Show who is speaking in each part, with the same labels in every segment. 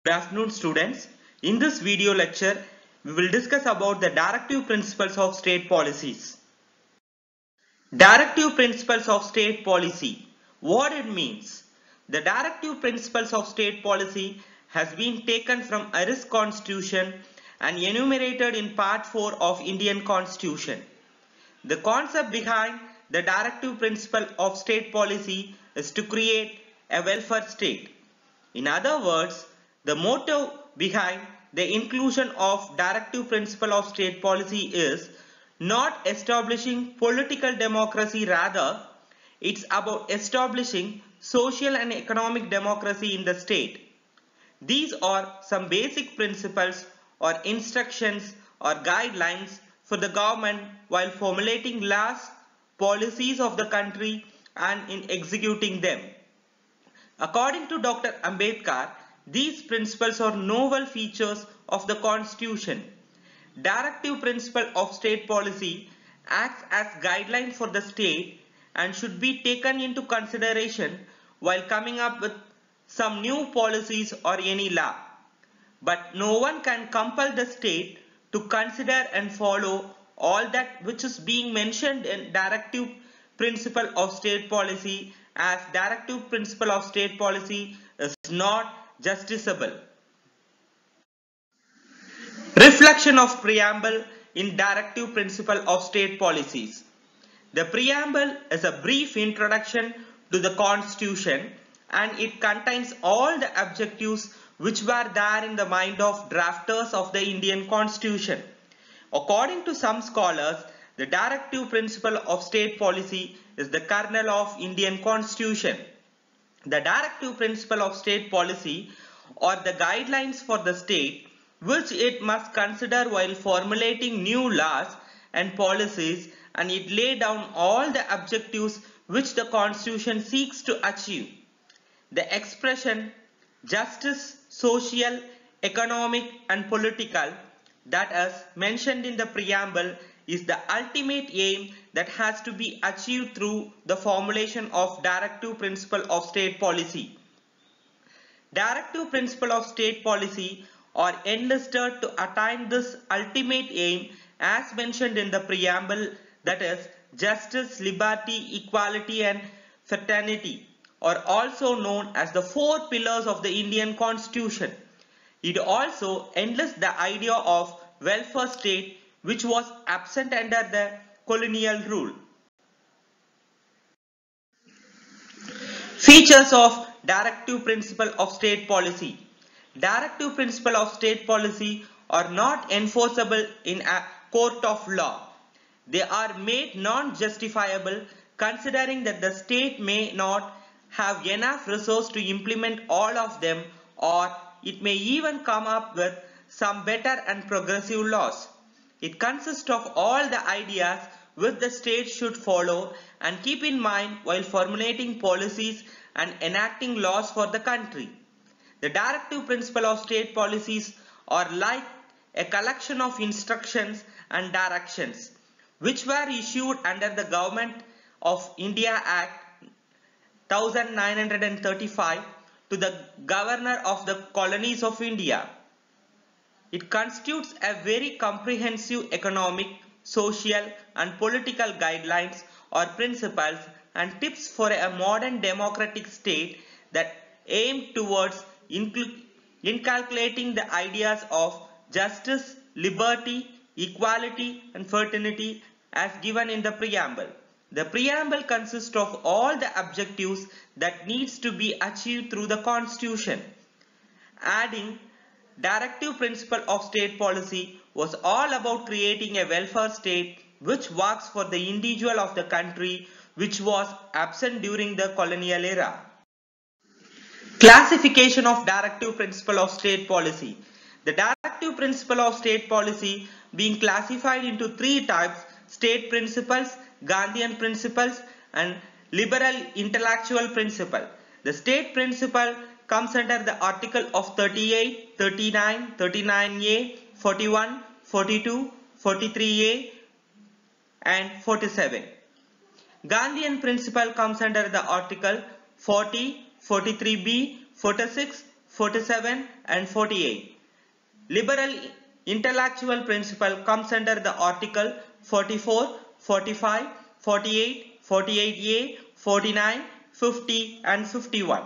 Speaker 1: Good afternoon students. In this video lecture, we will discuss about the directive principles of state policies. Directive principles of state policy. What it means? The directive principles of state policy has been taken from Irish Constitution and enumerated in Part 4 of Indian Constitution. The concept behind the directive principle of state policy is to create a welfare state. In other words, the motive behind the inclusion of directive principle of state policy is not establishing political democracy, rather it's about establishing social and economic democracy in the state. These are some basic principles or instructions or guidelines for the government while formulating laws, policies of the country and in executing them. According to Dr. Ambedkar, these principles are novel features of the Constitution. Directive principle of state policy acts as guideline for the state and should be taken into consideration while coming up with some new policies or any law. But no one can compel the state to consider and follow all that which is being mentioned in directive principle of state policy, as directive principle of state policy is not justiciable. Reflection of preamble in directive principle of state policies. The preamble is a brief introduction to the Constitution and it contains all the objectives which were there in the mind of drafters of the Indian Constitution. According to some scholars, the directive principle of state policy is the kernel of Indian Constitution. The directive principle of state policy are the guidelines for the state which it must consider while formulating new laws and policies, and it lay down all the objectives which the Constitution seeks to achieve. The expression justice, social, economic and political that is mentioned in the preamble is the ultimate aim that has to be achieved through the formulation of directive principle of state policy. Directive principle of state policy are enlisted to attain this ultimate aim as mentioned in the preamble, that is justice, liberty, equality and fraternity, are also known as the four pillars of the Indian Constitution. It also enlists the idea of welfare state which was absent under the colonial rule. Features of directive principle of state policy. Directive principle of state policy are not enforceable in a court of law. They are made non-justifiable considering that the state may not have enough resources to implement all of them, or it may even come up with some better and progressive laws. It consists of all the ideas which the state should follow and keep in mind while formulating policies and enacting laws for the country. The directive principle of state policies are like a collection of instructions and directions which were issued under the Government of India Act 1935 to the Governor of the Colonies of India. It constitutes a very comprehensive economic, social and political guidelines or principles and tips for a modern democratic state that aim towards inculcating the ideas of justice, liberty, equality and fraternity as given in the preamble. The preamble consists of all the objectives that needs to be achieved through the Constitution. Adding directive principle of state policy was all about creating a welfare state which works for the individual of the country, which was absent during the colonial era. Classification of directive principle of state policy. The directive principle of state policy being classified into three types: state principles, Gandhian principles and liberal intellectual principle. The state principle comes under the article of 38, 39, 39A, 41, 42, 43A and 47. Gandhian principle comes under the article 40, 43B, 46, 47 and 48. Liberal intellectual principle comes under the article 44, 45, 48, 48A, 49, 50 and 51.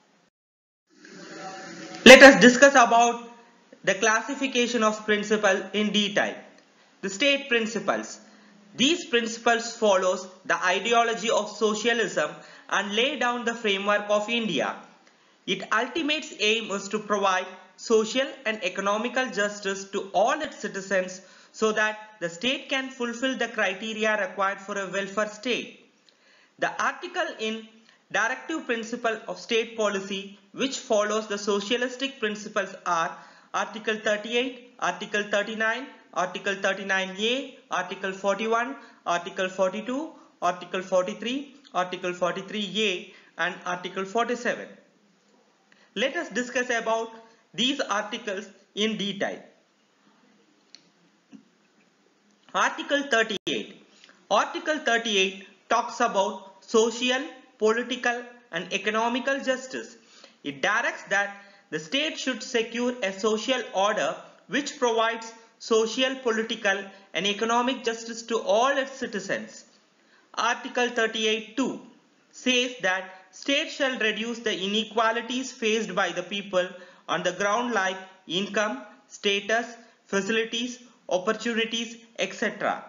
Speaker 1: Let us discuss about the classification of principle in detail. The state principles. These principles follows the ideology of socialism and lay down the framework of India. Its ultimate aim is to provide social and economical justice to all its citizens so that the state can fulfill the criteria required for a welfare state. The article in Directive Principle of State Policy which follows the socialistic principles are Article 38, Article 39, Article 39A, Article 41, Article 42, Article 43, Article 43A and Article 47. Let us discuss about these articles in detail. Article 38. Article 38 talks about social, political and economical justice. It directs that the state should secure a social order which provides social, political and economic justice to all its citizens. Article 38(2) says that state shall reduce the inequalities faced by the people on the ground like income, status, facilities, opportunities, etc.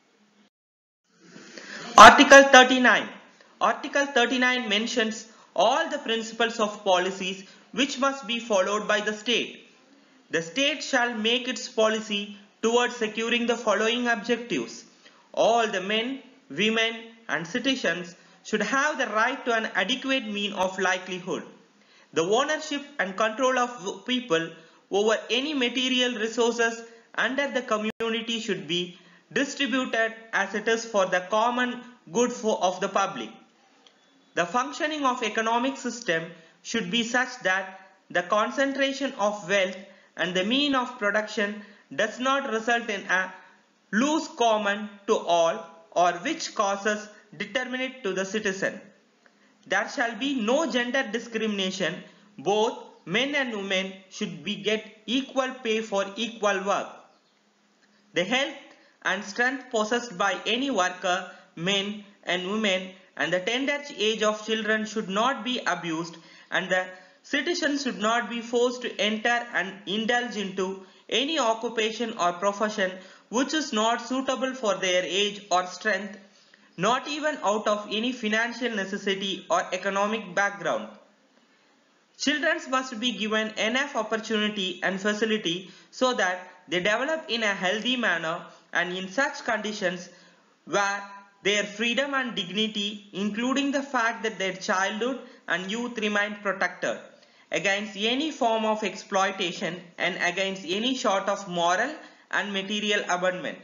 Speaker 1: Article 39. Article 39 mentions all the principles of policies which must be followed by the state. The state shall make its policy towards securing the following objectives. All the men, women and citizens should have the right to an adequate mean of livelihood. The ownership and control of people over any material resources under the community should be distributed as it is for the common good of the public. The functioning of economic system should be such that the concentration of wealth and the mean of production does not result in a loose common to all or which causes determinate to the citizen. There shall be no gender discrimination. Both men and women should get equal pay for equal work. The health and strength possessed by any worker, men and women, and the tender age of children should not be abused, and the citizens should not be forced to enter and indulge into any occupation or profession which is not suitable for their age or strength, not even out of any financial necessity or economic background. Children must be given enough opportunity and facility so that they develop in a healthy manner and in such conditions where their freedom and dignity, including the fact that their childhood and youth remain protected against any form of exploitation and against any sort of moral and material abandonment.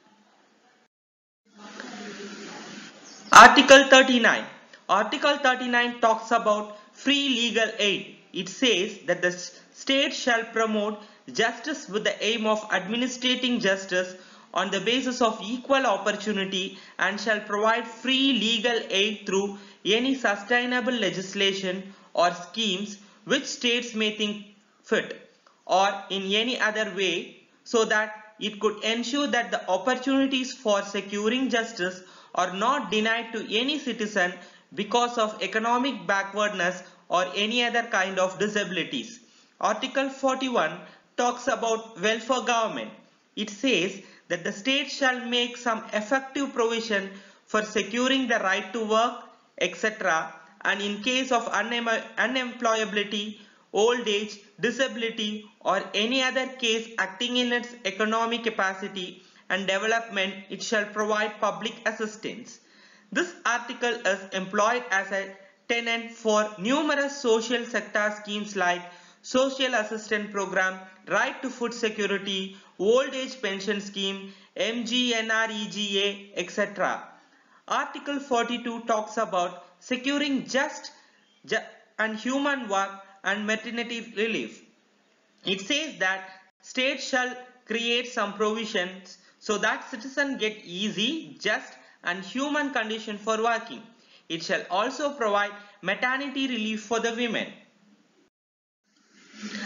Speaker 1: Article 39. Article 39 talks about free legal aid. It says that the state shall promote justice with the aim of administrating justice on the basis of equal opportunity and shall provide free legal aid through any sustainable legislation or schemes which states may think fit or in any other way so that it could ensure that the opportunities for securing justice are not denied to any citizen because of economic backwardness or any other kind of disabilities. Article 41 talks about welfare government. It says that the state shall make some effective provision for securing the right to work, etc. and in case of unemployability, old age, disability or any other case acting in its economic capacity and development, it shall provide public assistance. This article is employed as a tenet for numerous social sector schemes like Social Assistance Program, Right to Food Security, Old Age Pension Scheme, MGNREGA, etc. Article 42 talks about securing just and human work and maternity relief. It says that states shall create some provisions so that citizens get easy, just and human condition for working. It shall also provide maternity relief for the women.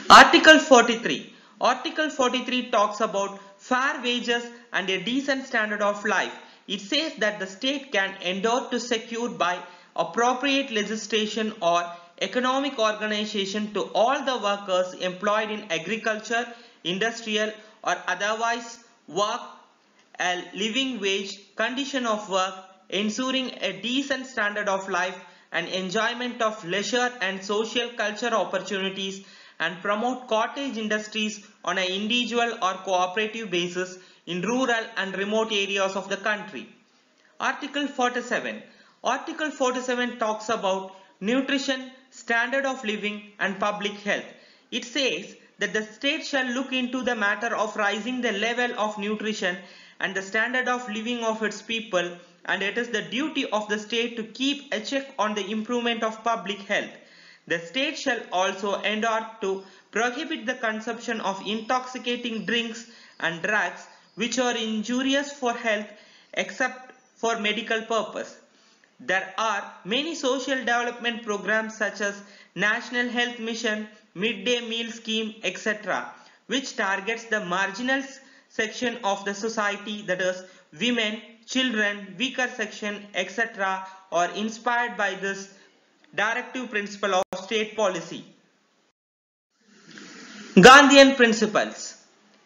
Speaker 1: Article 43. Article 43 talks about fair wages and a decent standard of life. It says that the state can endure to secure by appropriate legislation or economic organization to all the workers employed in agriculture, industrial or otherwise work a living wage, condition of work, ensuring a decent standard of life and enjoyment of leisure and social culture opportunities, and promote cottage industries on an individual or cooperative basis in rural and remote areas of the country. Article 47. Article 47 talks about nutrition, standard of living and public health. It says that the state shall look into the matter of raising the level of nutrition and the standard of living of its people, and it is the duty of the state to keep a check on the improvement of public health. The state shall also endure to prohibit the consumption of intoxicating drinks and drugs which are injurious for health except for medical purpose. There are many social development programs such as National Health Mission, Midday Meal Scheme, etc., which targets the marginal section of the society, that is women, children, weaker section, etc., are inspired by this directive principle of state policy. Gandhian principles.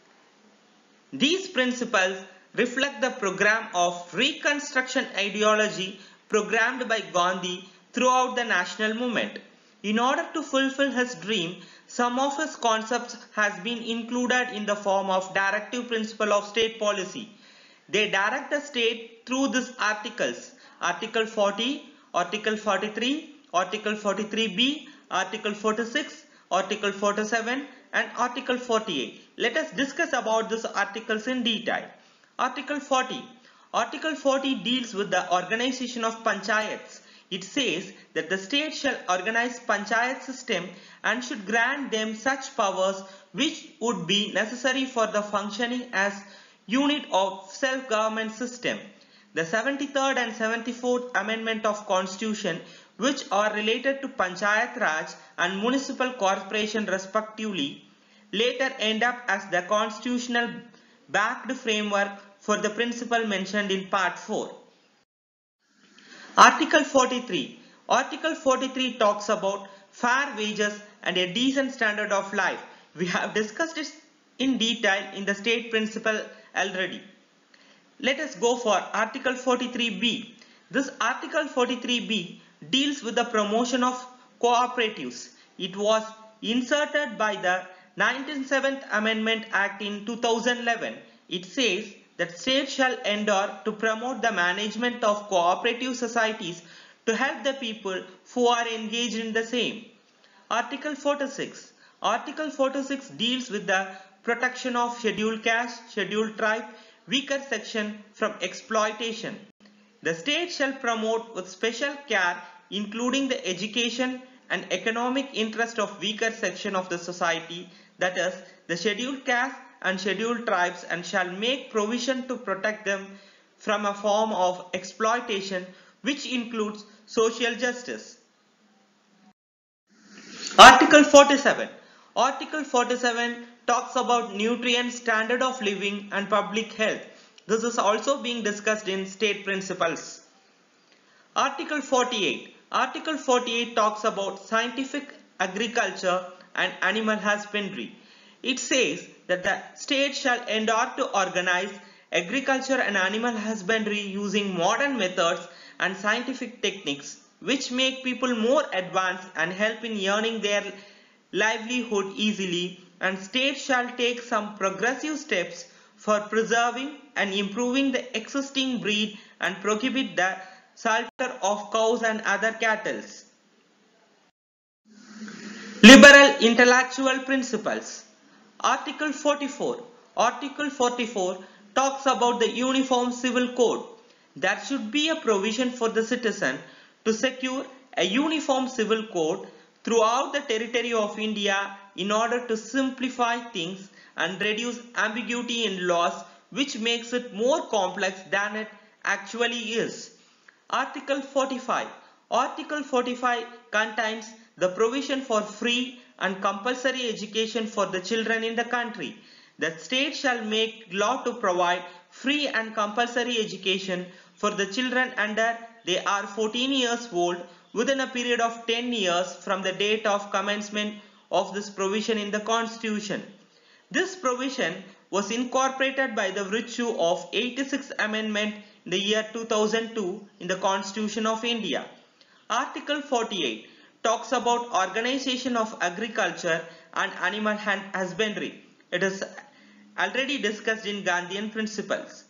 Speaker 1: These principles reflect the program of reconstruction ideology programmed by Gandhi throughout the national movement. In order to fulfill his dream, some of his concepts has been included in the form of directive principle of state policy. They direct the state through these articles: Article 40, Article 43, Article 43B, Article 46, Article 47 and Article 48. Let us discuss about these articles in detail. Article 40. Article 40 deals with the organization of panchayats. It says that the state shall organize panchayat system and should grant them such powers which would be necessary for the functioning as unit of self-government system. The 73rd and 74th Amendment of Constitution, which are related to Panchayat Raj and Municipal Corporation respectively, later end up as the constitutional backed framework for the principle mentioned in Part 4. Article 43. Article 43 talks about fair wages and a decent standard of life. We have discussed it in detail in the state principle already. Let us go for Article 43B. This Article 43B deals with the promotion of cooperatives. It was inserted by the 97th Amendment Act in 2011. It says that states shall endure to promote the management of cooperative societies to help the people who are engaged in the same. Article 46. Article 46 deals with the protection of scheduled caste, scheduled tribe, weaker section from exploitation. The state shall promote with special care, including the education and economic interest of weaker section of the society, that is, the scheduled caste and scheduled tribes, and shall make provision to protect them from a form of exploitation which includes social justice. Article 47. Article 47 talks about nutrient standard of living and public health. This is also being discussed in state principles. Article 48. Article 48 talks about scientific agriculture and animal husbandry. It says that the state shall endure to organize agriculture and animal husbandry using modern methods and scientific techniques which make people more advanced and help in earning their livelihood easily, and state shall take some progressive steps for preserving and improving the existing breed and prohibit the slaughter of cows and other cattle. Liberal intellectual principles. Article 44. Article 44 talks about the Uniform Civil Code. There should be a provision for the citizen to secure a uniform civil code throughout the territory of India in order to simplify things and reduce ambiguity in laws which makes it more complex than it actually is. Article 45. Article 45 contains the provision for free and compulsory education for the children in the country. The state shall make law to provide free and compulsory education for the children under they are 14 years old within a period of 10 years from the date of commencement of this provision in the Constitution. This provision was incorporated by the virtue of 86th Amendment in the year 2002 in the Constitution of India. Article 48 talks about organization of agriculture and animal husbandry. It is already discussed in Gandhian principles.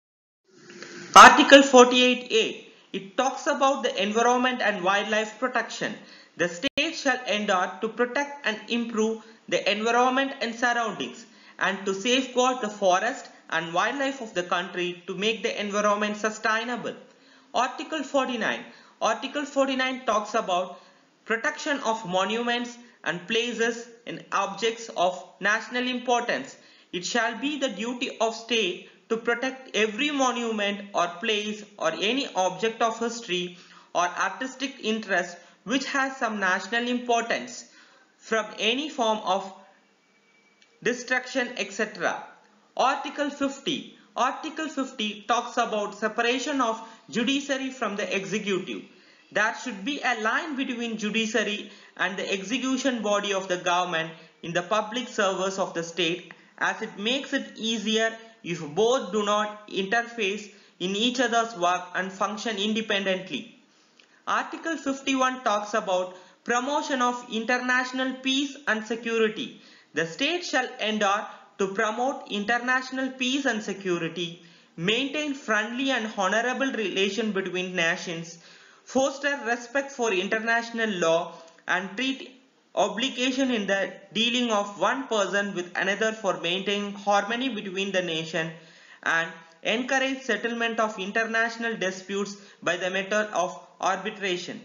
Speaker 1: Article 48A, it talks about the environment and wildlife protection. The state shall endeavour to protect and improve the environment and surroundings and to safeguard the forest and wildlife of the country to make the environment sustainable. Article 49. Article 49 talks about protection of monuments and places and objects of national importance. It shall be the duty of state to protect every monument or place or any object of history or artistic interest which has some national importance from any form of destruction, etc. Article 50. Article 50 talks about separation of judiciary from the executive. There should be a line between judiciary and the execution body of the government in the public service of the state, as it makes it easier if both do not interface in each other's work and function independently. Article 51 talks about promotion of international peace and security. The state shall endeavour to promote international peace and security, maintain friendly and honorable relation between nations, foster respect for international law, and treat obligation in the dealing of one person with another for maintaining harmony between the nation, and encourage settlement of international disputes by the method of arbitration.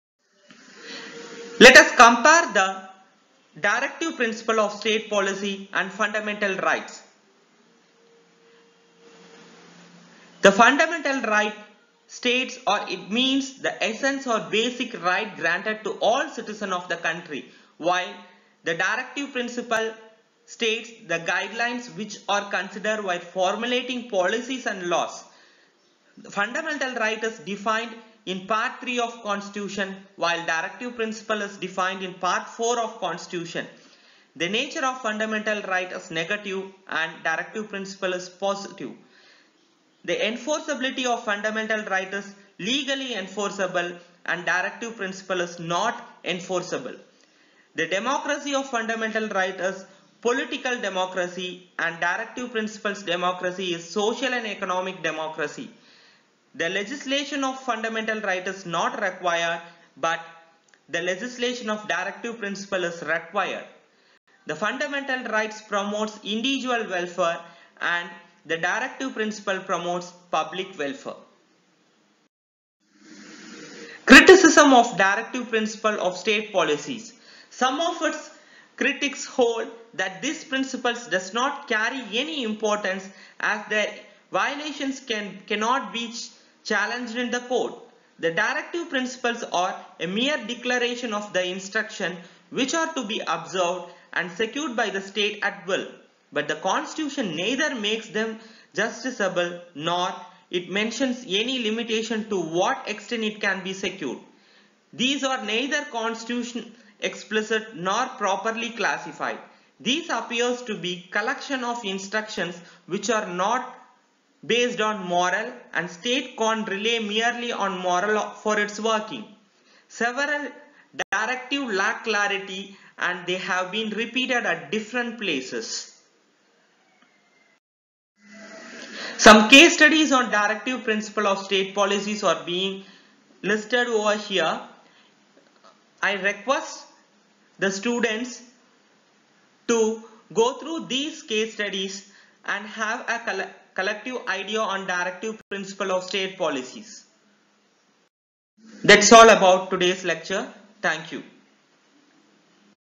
Speaker 1: Let us compare the directive principle of state policy and fundamental rights. The fundamental right states, or it means the essence or basic right granted to all citizens of the country, while the directive principle states the guidelines which are considered while formulating policies and laws. The fundamental right is defined in part 3 of Constitution, while directive principle is defined in part 4 of Constitution. The nature of fundamental right is negative and directive principle is positive. The enforceability of fundamental right is legally enforceable and directive principle is not enforceable. The democracy of fundamental right is political democracy and directive principles democracy is social and economic democracy. The legislation of fundamental right is not required, but the legislation of directive principle is required. The fundamental rights promotes individual welfare and the directive principle promotes public welfare. Criticism of directive principle of state policies. Some of its critics hold that these principles does not carry any importance as their violations cannot be challenged in the court. The directive principles are a mere declaration of the instruction which are to be observed and secured by the state at will. But the Constitution neither makes them justiciable nor it mentions any limitation to what extent it can be secured. These are neither Constitution explicit nor properly classified. These appears to be collection of instructions which are not based on moral, and state can't rely merely on moral for its working. Several directives lack clarity and they have been repeated at different places. Some case studies on directive principle of state policies are being listed over here. I request the students to go through these case studies and have a collective idea on directive principle of state policies. That's all about today's lecture. Thank you.